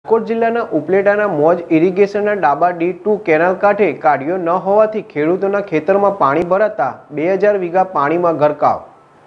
રાજકોટ જિલ્લાના ઉપલેટાના મોજ ઇરિગેશનના ડાબા D2 કેનાલ કાંઠે કાઢિયો ન હોવાથી ખેડૂતોના ખેતરમાં પાણી ભરાતા 2000 વીઘા પાણીમાં ગરકાવ।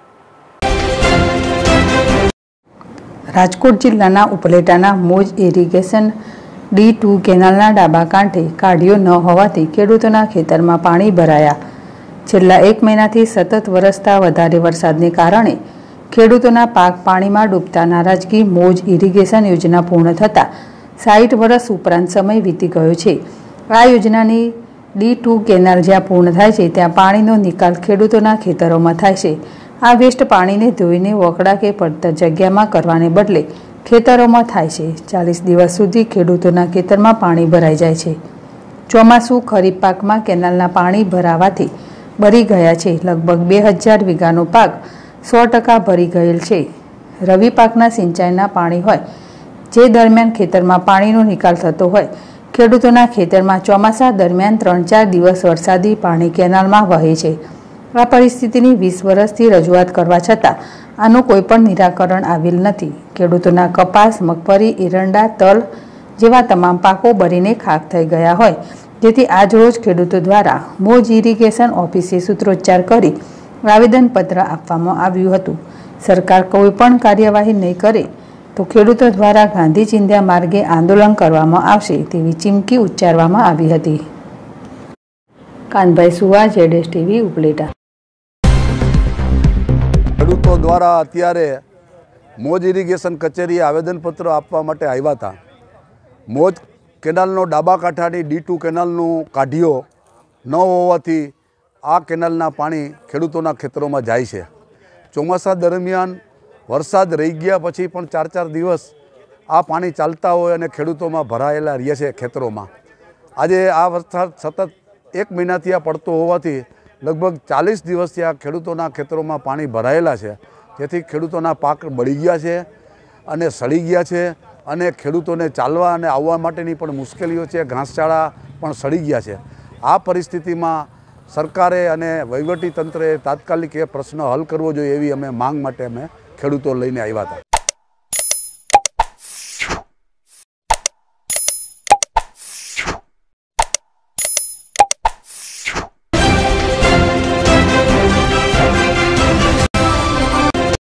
રાજકોટ જિલ્લાના ઉપલેટાના મોજ ઇરિગેશન D2 કેનાલના ડાબા કાંઠે કાઢિયો ન હોવાથી ખેડૂતોના ખેતરમાં પાણી ભરાયા। છેલ્લા 1 મહિનાથી સતત વરસતા વધારે વરસાદને કારણે ખેડૂતોના પાક પાણીમાં ડૂબતા નારાજગી મોજ ઇરિગેશન યોજના પૂર્ણ થતાં 60 વર્ષ ઉપરાંત સમય વીતી ગયો છે। આ યોજનાની D2 કેનાલ જ્યાં પૂર્ણ થાય છે ત્યાં પાણીનો નિકાલ ખેડૂતોના ખેતરોમાં થાય છે। આ વેસ્ટ પાણીને ધોઈને વોકડા કે પડતર જગ્યામાં કરવાને બદલે ખેતરોમાં થાય છે। 40 દિવસ સુધી ખેડૂતોના ખેતરમાં પાણી ભરાઈ જાય છે। ચોમાસું ખરીફ પાકમાં કેનાલના પાણી ભરાવાથી ભરી ગયા છે। લગભગ 2000 વીઘાનો પાક 100% ભરી ગયેલ છે। રવિ પાકના સિંચાઈના પાણી હોય જે દરમિયાન ખેતરમાં પાણીનો નિકાલ થતો હોય, ખેડૂતોના ખેતરમાં ચોમાસા દરમિયાન 3-4 દિવસ વરસાદી પાણી કેનાલમાં વહે છે। આ પરિસ્થિતિની 20 વર્ષથી રજૂઆત કરવા છતાં આનું કોઈપણ નિરાકરણ આવેલ નથી। ખેડૂતોના કપાસ, મગફળી, એરંડા, તલ જેવા તમામ પાકો બળીને ખાક થઈ ગયા હોય, જેથી આજરોજ ખેડૂતો દ્વારા મોજ ઇરિગેશન ઓફિસે સૂત્રોચ્ચાર કરી આવેદનપત્ર આપવામાં આવ્યું હતું। સરકાર કોઈપણ કાર્યવાહી નહીં કરે તો ખેડૂતો દ્વારા ગાંધી ચિંધ્યા માર્ગે આંદોલન કરવામાં આવશે તેવી ચીમકી ઉચ્ચારવામાં આવી હતી। કાનભાઈ સુવા, ZSTV, ઉપલેટા। ખેડૂતો દ્વારા અત્યારે મોજ ઇરિગેશન કચેરીએ આવેદનપત્ર આપવા માટે આવ્યા હતા। મોજ કેનાલનો ડાબા કાંઠાની D2 કેનાલનું કાઢિયો ન હોવાથી આ કેનાલના પાણી ખેડૂતોના ખેતરોમાં જાય છે। ચોમાસા દરમિયાન વરસાદ રહી ગયા પછી પણ 4-4 દિવસ આ પાણી ચાલતા હોય અને ખેડૂતોમાં ભરાયેલા રહે છે ખેતરોમાં। આજે આ વરસાદ સતત 1 મહિનાથી આ પડતો હોવાથી લગભગ 40 દિવસથી આ ખેડૂતોના ખેતરોમાં પાણી ભરાયેલા છે, જેથી ખેડૂતોના પાક બળી ગયા છે અને સડી ગયા છે અને ખેડૂતોને ચાલવા અને આવવા માટેની પણ મુશ્કેલીઓ છે। ઘાસચારા પણ સડી ગયા છે। આ પરિસ્થિતિમાં સરકારે અને વહીવટી તંત્રે તાત્કાલિક એ પ્રશ્ન હલ કરવો જોઈએ એવી અમે માંગ માટે અમે ખેડૂતો લઈને આવ્યા હતા।